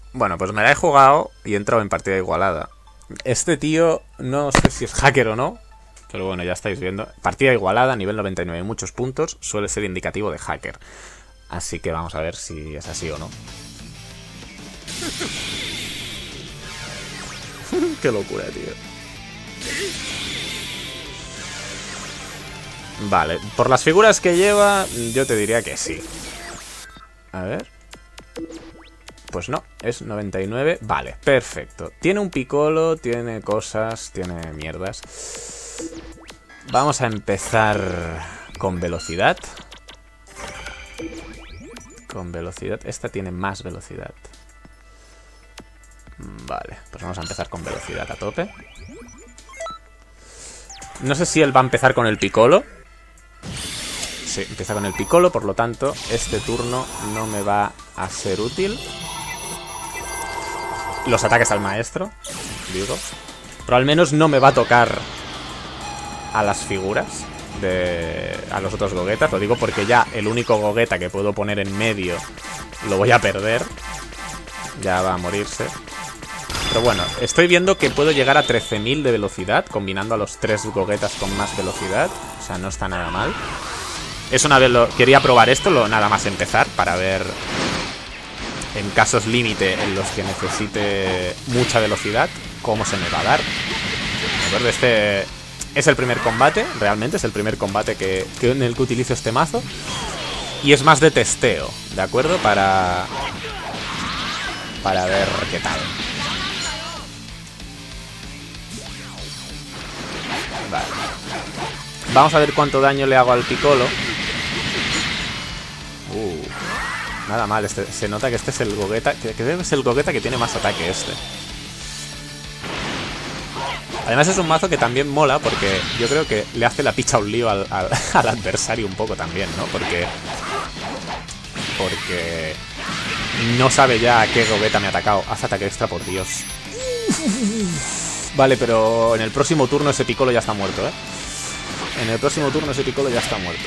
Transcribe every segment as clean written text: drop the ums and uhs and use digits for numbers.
Bueno, pues me la he jugado y he entrado en partida igualada. Este tío, no sé si es hacker o no, pero bueno, ya estáis viendo. Partida igualada, nivel 99, muchos puntos, suele ser indicativo de hacker. Así que vamos a ver si es así o no. Qué locura, tío. Vale, por las figuras que lleva, yo te diría que sí. A ver. Pues no, es 99. Vale, perfecto. Tiene un Piccolo, tiene cosas, tiene mierdas. Vamos a empezar con velocidad. Con velocidad. Esta tiene más velocidad. Vale, pues vamos a empezar con velocidad a tope. No sé si él va a empezar con el Piccolo. Sí, empieza con el Piccolo, por lo tanto, este turno no me va a ser útil. Los ataques al maestro, digo. Pero al menos no me va a tocar a las figuras a los otros Gogetas. Lo digo porque ya el único Gogeta que puedo poner en medio lo voy a perder. Ya va a morirse. Pero bueno, estoy viendo que puedo llegar a 13.000 de velocidad combinando a los 3 Gogetas con más velocidad. O sea, no está nada mal. Es una vez quería probar esto, nada más empezar, para ver en casos límite en los que necesite mucha velocidad cómo se me va a dar. De acuerdo, este es el primer combate, realmente es el primer combate en el que utilizo este mazo. Y es más de testeo, ¿de acuerdo? Para ver qué tal. Vale. Vamos a ver cuánto daño le hago al Piccolo. Nada mal, se nota que este es el Gogeta, que es el Gogeta que tiene más ataque este. Además es un mazo que también mola porque yo creo que le hace la picha un lío al adversario un poco también, ¿no? Porque no sabe ya a qué Gogeta me ha atacado. Haz ataque extra, por Dios. Vale, pero en el próximo turno ese Piccolo ya está muerto, ¿eh? En el próximo turno ese Piccolo ya está muerto.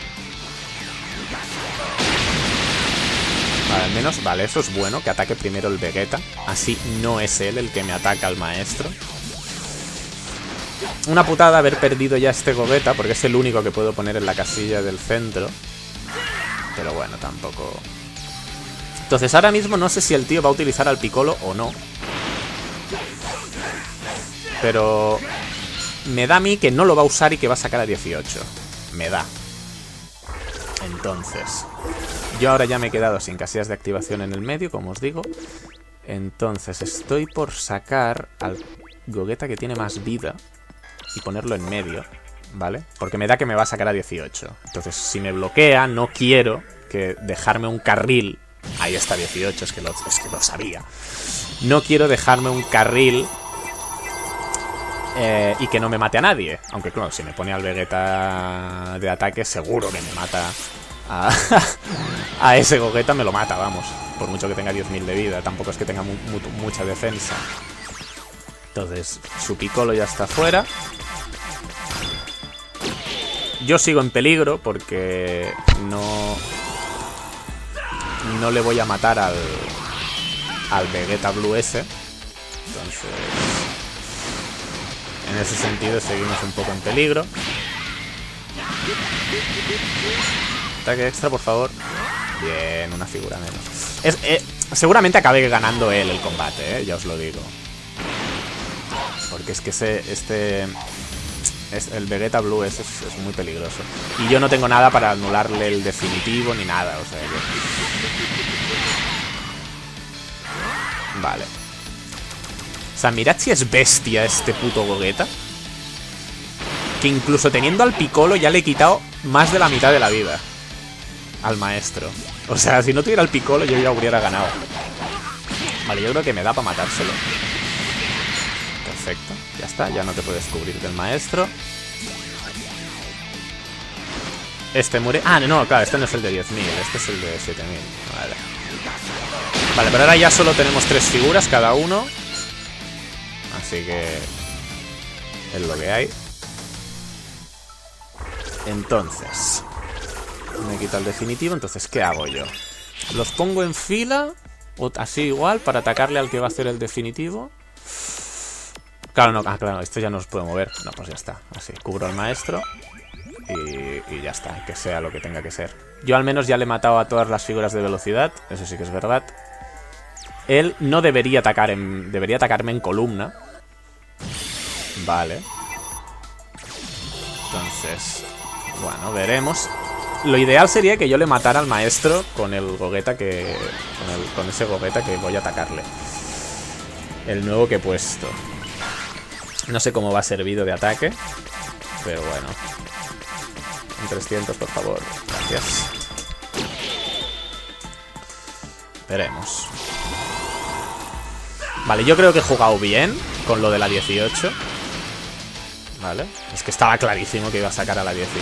Vale, al menos, vale, eso es bueno, que ataque primero el Vegeta. Así no es él el que me ataca al maestro. Una putada haber perdido ya este Gogeta, porque es el único que puedo poner en la casilla del centro. Pero bueno, tampoco... Entonces ahora mismo no sé si el tío va a utilizar al Piccolo o no. Pero... me da a mí que no lo va a usar y que va a sacar a 18. Me da. Entonces... yo ahora ya me he quedado sin casillas de activación en el medio, como os digo. Entonces estoy por sacar al Gogeta que tiene más vida y ponerlo en medio, ¿vale? Porque me da que me va a sacar a 18. Entonces si me bloquea, no quiero que dejarme un carril. Ahí está 18, es que lo sabía. No quiero dejarme un carril y que no me mate a nadie. Aunque claro, si me pone al Vegeta de ataque, seguro que me mata... a ese Gogeta me lo mata, vamos. Por mucho que tenga 10.000 de vida. Tampoco es que tenga mucha defensa. Entonces, su Piccolo ya está fuera. Yo sigo en peligro porque no le voy a matar al Vegeta Blue ese. Entonces, en ese sentido seguimos un poco en peligro. Ataque extra, por favor. Bien, una figura menos. Seguramente acabe ganando él el combate, ya os lo digo. Porque es que el Vegeta Blue es muy peligroso. Y yo no tengo nada para anularle el definitivo ni nada, o sea que... Vale. O sea, mirad si es bestia este puto Gogeta. Que incluso teniendo al Piccolo ya le he quitado más de la mitad de la vida al maestro. O sea, si no tuviera el Piccolo yo ya hubiera ganado. Vale, yo creo que me da para matárselo. Perfecto, ya está, ya no te puedes cubrir del maestro. Este muere... Ah, no, claro, este no es el de 10.000, este es el de 7.000. Vale. Vale, pero ahora ya solo tenemos 3 figuras cada uno. Así que... es lo que hay. Entonces... me quita el definitivo, entonces ¿qué hago yo? Los pongo en fila así igual, para atacarle al que va a hacer el definitivo. Claro, no, claro, esto ya no se puede mover. No, pues ya está. Así, cubro al maestro. Y ya está, que sea lo que tenga que ser. Yo al menos ya le he matado a todas las figuras de velocidad. Eso sí que es verdad. Él no debería atacar debería atacarme en columna. Vale. Entonces, bueno, veremos. Lo ideal sería que yo le matara al maestro con el Gogeta que... Con ese Gogeta que voy a atacarle. El nuevo que he puesto. No sé cómo va servido de ataque. Pero bueno. Un 300, por favor. Gracias. Veremos. Vale, yo creo que he jugado bien con lo de la 18. Vale. Es que estaba clarísimo que iba a sacar a la 18.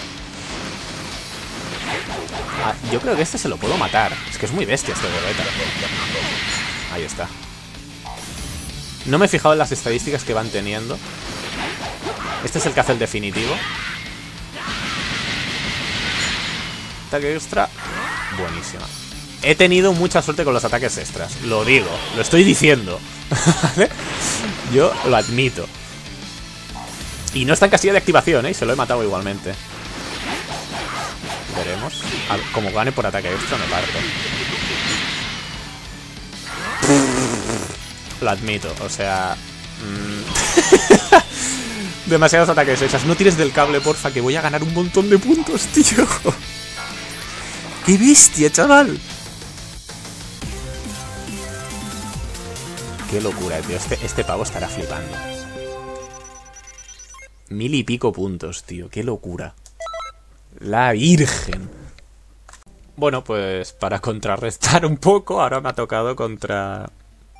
Ah, yo creo que este se lo puedo matar. Es que es muy bestia este Gogeta. Ahí está. No me he fijado en las estadísticas que van teniendo. Este es el que hace el definitivo. Ataque extra. Buenísima. He tenido mucha suerte con los ataques extras. Lo digo, lo estoy diciendo. ¿Vale? Yo lo admito. Y no está en casilla de activación, ¿eh? Y se lo he matado igualmente. Veremos. Como gane por ataque extra me parto. Lo admito, o sea... Demasiados ataques extras. No tires del cable, porfa, que voy a ganar un montón de puntos, tío. ¡Qué bestia, chaval! Qué locura, tío. Este pavo estará flipando. 1000 y pico puntos, tío. Qué locura. La Virgen. Bueno, pues para contrarrestar un poco, ahora me ha tocado contra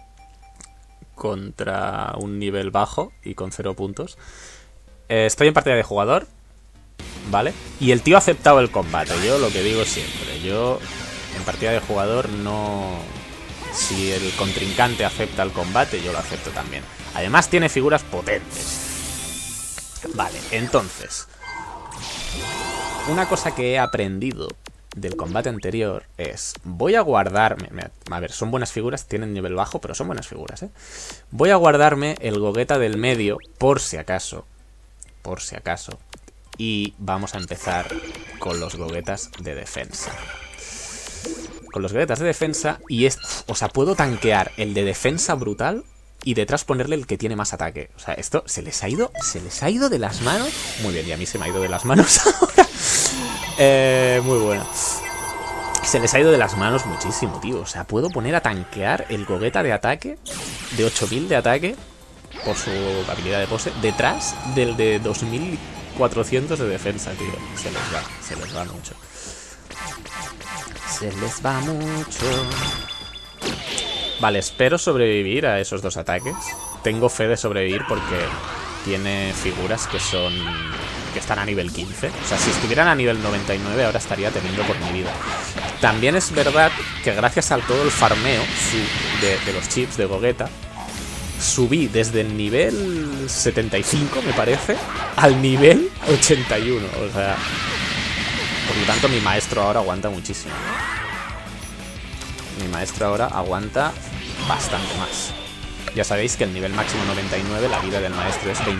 un nivel bajo y con 0 puntos. Estoy en partida de jugador, ¿vale? Y el tío ha aceptado el combate. Yo lo que digo siempre, yo en partida de jugador no... Si el contrincante acepta el combate, yo lo acepto también. Además tiene figuras potentes. Vale, entonces... Una cosa que he aprendido del combate anterior es... Voy a guardarme... A ver, son buenas figuras, tienen nivel bajo, pero son buenas figuras, ¿eh? Voy a guardarme el Gogeta del medio, por si acaso. Por si acaso. Y vamos a empezar con los Gogetas de defensa. Con los Gogetas de defensa y o sea, puedo tanquear el de defensa brutal y detrás ponerle el que tiene más ataque. O sea, esto se les ha ido de las manos. Muy bien, y a mí se me ha ido de las manos ahora. Muy bueno. Se les ha ido de las manos muchísimo, tío. O sea, puedo poner a tanquear el Gogeta de ataque, de 8000 de ataque, por su habilidad de pose, detrás del de 2400 de defensa, tío. Se les va mucho. Se les va mucho. Vale, espero sobrevivir a esos dos ataques. Tengo fe de sobrevivir porque tiene figuras que están a nivel 15. O sea, si estuvieran a nivel 99 ahora estaría teniendo por mi vida. También es verdad que gracias a todo el farmeo de los chips de Gogeta, subí desde el nivel 75, me parece, al nivel 81. O sea, por lo tanto mi maestro ahora aguanta muchísimo. Mi maestro ahora aguanta bastante más. Ya sabéis que el nivel máximo 99, la vida del maestro es 25.000.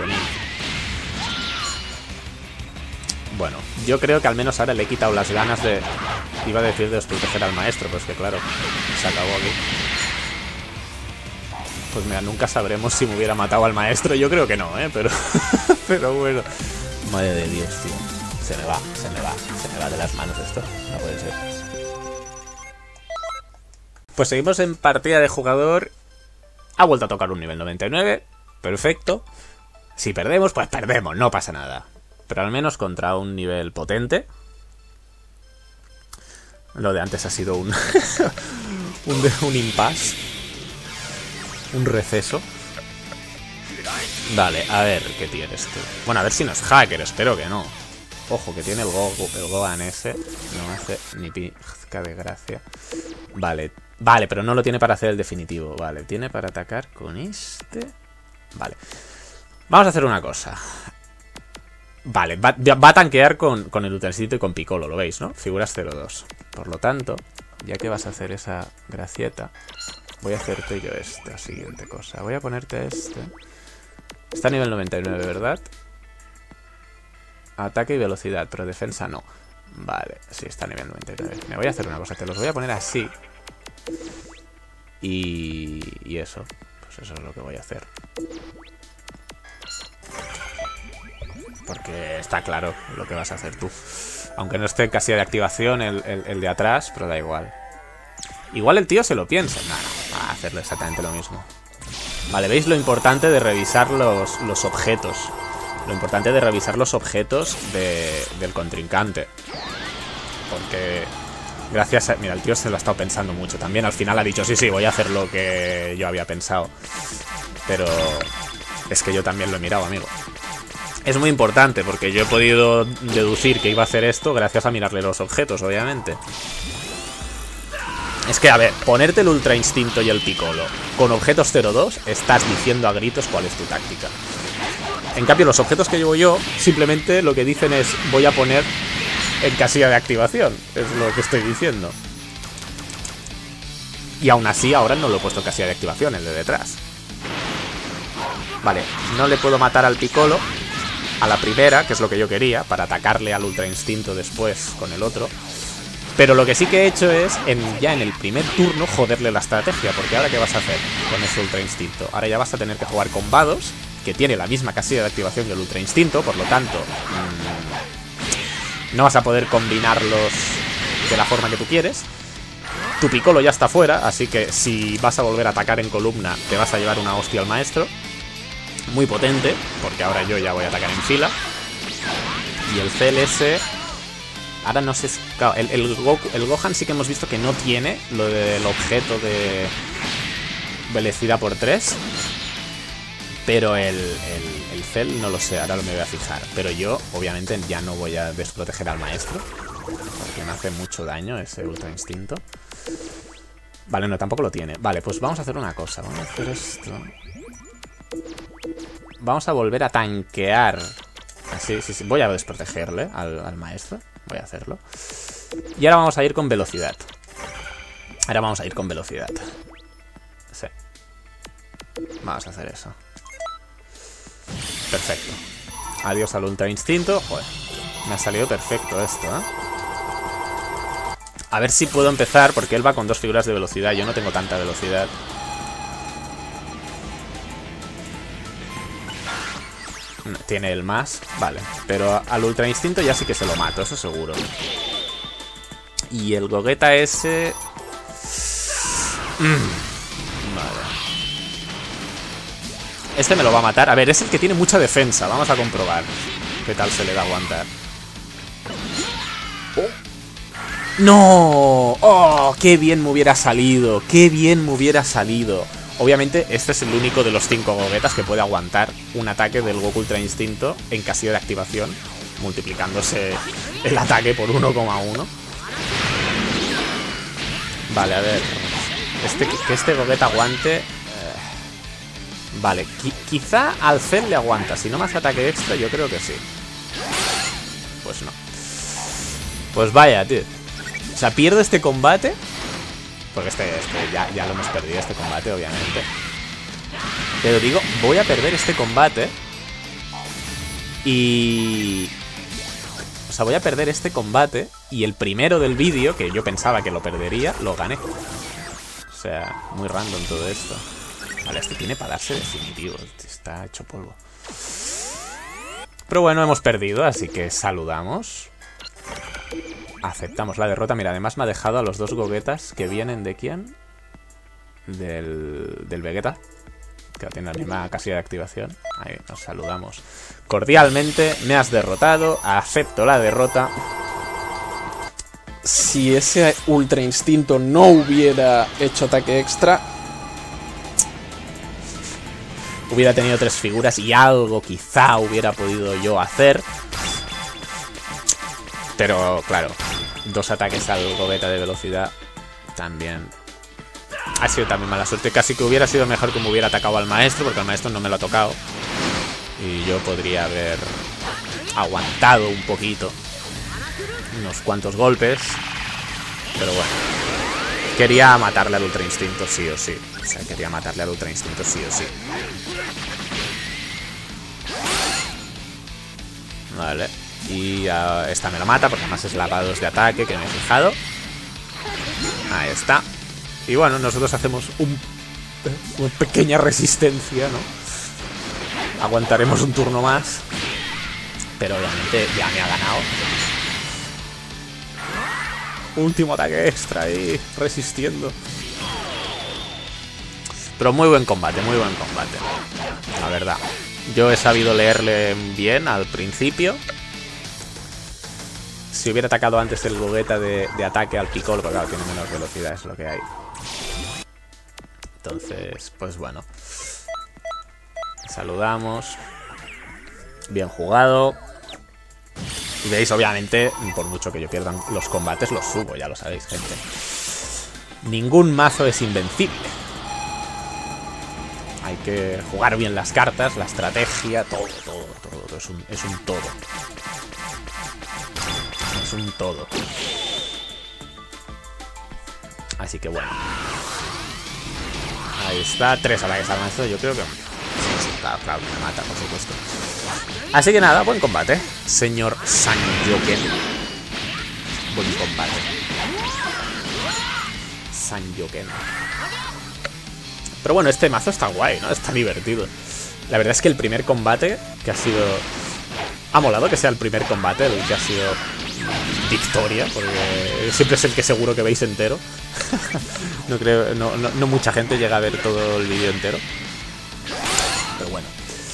Bueno, yo creo que al menos ahora le he quitado las ganas de... Iba a decir de desproteger al maestro, pues que claro, se acabó aquí. Pues mira, nunca sabremos si me hubiera matado al maestro. Yo creo que no, pero... pero bueno. Madre de Dios, tío. Se me va de las manos esto. No puede ser. Pues seguimos en partida de jugador. Ha vuelto a tocar un nivel 99. Perfecto. Si perdemos, pues perdemos. No pasa nada. Pero al menos contra un nivel potente. Lo de antes ha sido un impasse. Un receso. Vale, a ver qué tiene esto. Bueno, a ver si no es hacker, espero que no. Ojo, que tiene el Gohan ese. No me hace ni pizca de gracia. Vale, pero no lo tiene para hacer el definitivo. Vale, tiene para atacar con este. Vale. Vamos a hacer una cosa. Vale, va a tanquear con el Utensito y con Piccolo, lo veis, ¿no? Figuras 0-2. Por lo tanto, ya que vas a hacer esa gracieta, voy a hacerte yo esta siguiente cosa. Voy a ponerte este. Está a nivel 99, ¿verdad? Ataque y velocidad, pero defensa no. Vale, sí, está a nivel 99. Me voy a hacer una cosa, te los voy a poner así. Y eso. Pues eso es lo que voy a hacer. Porque está claro lo que vas a hacer tú. Aunque no esté en casilla de activación el de atrás, pero da igual. Igual el tío se lo piensa. No, va a hacerle exactamente lo mismo. Vale, ¿veis lo importante de revisar los objetos? Lo importante de revisar los objetos del contrincante. Porque gracias a... Mira, el tío se lo ha estado pensando mucho. También al final ha dicho, sí, sí, voy a hacer lo que yo había pensado. Pero es que yo también lo he mirado, amigo. Es muy importante porque yo he podido deducir que iba a hacer esto gracias a mirarle los objetos, obviamente. Es que, a ver, ponerte el Ultra Instinto y el Piccolo con objetos 0-2, estás diciendo a gritos cuál es tu táctica. En cambio, los objetos que llevo yo, simplemente lo que dicen es, voy a poner en casilla de activación. Es lo que estoy diciendo. Y aún así, ahora no lo he puesto en casilla de activación, el de detrás. Vale, no le puedo matar al Piccolo a la primera, que es lo que yo quería, para atacarle al Ultra Instinto después con el otro. Pero lo que sí que he hecho es, ya en el primer turno, joderle la estrategia. Porque ahora, ¿qué vas a hacer con ese Ultra Instinto? Ahora ya vas a tener que jugar con Vados, que tiene la misma casilla de activación que el Ultra Instinto. Por lo tanto, no vas a poder combinarlos de la forma que tú quieres. Tu Piccolo ya está fuera, así que si vas a volver a atacar en columna, te vas a llevar una hostia al maestro. Muy potente, porque ahora yo ya voy a atacar en fila. Y el CLS... Ahora no sé... Claro, el Gohan sí que hemos visto que no tiene lo del objeto de velocidad por 3. Pero el Cell no lo sé, ahora me voy a fijar. Pero yo, obviamente, ya no voy a desproteger al maestro, porque me hace mucho daño ese Ultra Instinto. Vale, no, tampoco lo tiene. Vale, pues vamos a hacer una cosa. Vamos a hacer esto. Vamos a volver a tanquear. Así, sí, sí. Voy a desprotegerle al maestro. Voy a hacerlo. Y ahora vamos a ir con velocidad. Ahora vamos a ir con velocidad. Sí. Vamos a hacer eso. Perfecto. Adiós al Ultra Instinto. Joder, me ha salido perfecto esto, ¿eh? A ver si puedo empezar, porque él va con 2 figuras de velocidad. Yo no tengo tanta velocidad. Tiene el más, vale. Pero al Ultra Instinto ya sí que se lo mato, eso seguro. Y el Gogeta ese... Vale. Este me lo va a matar. A ver, es el que tiene mucha defensa. Vamos a comprobar qué tal se le da a aguantar. ¡No! ¡Oh! ¡Qué bien me hubiera salido! ¡Qué bien me hubiera salido! Obviamente, este es el único de los 5 Gogetas que puede aguantar un ataque del Goku Ultra Instinto en casilla de activación, multiplicándose el ataque por 1,1. Vale, a ver. Que este Gogeta aguante... Vale, quizá al Cell le aguanta. Si no me hace ataque extra, yo creo que sí. Pues no. Pues vaya, tío. O sea, pierdo este combate... Porque ya lo hemos perdido, este combate, obviamente. Pero digo, voy a perder este combate. Y... O sea, voy a perder este combate. Y el primero del vídeo, que yo pensaba que lo perdería, lo gané. O sea, muy random todo esto. Vale, este tiene para darse definitivo. Está hecho polvo. Pero bueno, hemos perdido, así que saludamos. Aceptamos la derrota. Mira, además me ha dejado a los 2 Gogetas que vienen de quién. Del Vegeta, que tiene la misma casilla de activación. Ahí nos saludamos cordialmente. Me has derrotado. Acepto la derrota. Si ese Ultra Instinto no hubiera hecho ataque extra, hubiera tenido 3 figuras y algo quizá hubiera podido yo hacer. Pero claro, 2 ataques al Gogeta de velocidad también ha sido también mala suerte. Casi que hubiera sido mejor que me hubiera atacado al maestro, porque el maestro no me lo ha tocado. Y yo podría haber aguantado un poquito, unos cuantos golpes. Pero bueno, Quería matarle al Ultra Instinto sí o sí. O sea, quería matarle al Ultra Instinto sí o sí. Vale. Y esta me lo mata porque además es lavados de ataque, que me he fijado. Ahí está. Y bueno, nosotros hacemos una pequeña resistencia, ¿no? Aguantaremos un turno más. Pero obviamente ya me ha ganado. Último ataque extra ahí, resistiendo. Pero muy buen combate, la verdad. Yo he sabido leerle bien al principio. Si hubiera atacado antes el Gogeta de ataque al Piccolo, porque claro, tiene menos velocidad, es lo que hay. Entonces, pues bueno. Saludamos. Bien jugado. Y veis, obviamente, por mucho que yo pierda los combates, los subo, ya lo sabéis, gente. Ningún mazo es invencible. Hay que jugar bien las cartas, la estrategia, todo. Es un todo. Es un todo. Así que bueno. Ahí está, 3 ataques al maestro, yo creo que... Sí, claro, me mata, por supuesto. Así que nada, buen combate, señor Sanyoken. Buen combate. Sanyoken. Pero bueno, este mazo está guay, ¿no? Está divertido. La verdad es que el primer combate, que ha sido... Ha molado que sea el primer combate, el que ha sido victoria, porque siempre es el que seguro que veis entero. No creo, no mucha gente llega a ver todo el vídeo entero. Pero bueno.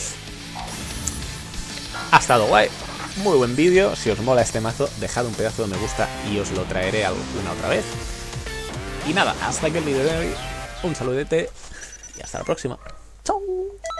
Ha estado guay. Muy buen vídeo. Si os mola este mazo, dejad un pedazo de me gusta y os lo traeré alguna otra vez. Y nada, hasta aquí el vídeo de hoy. Un saludete y hasta la próxima. ¡Chao!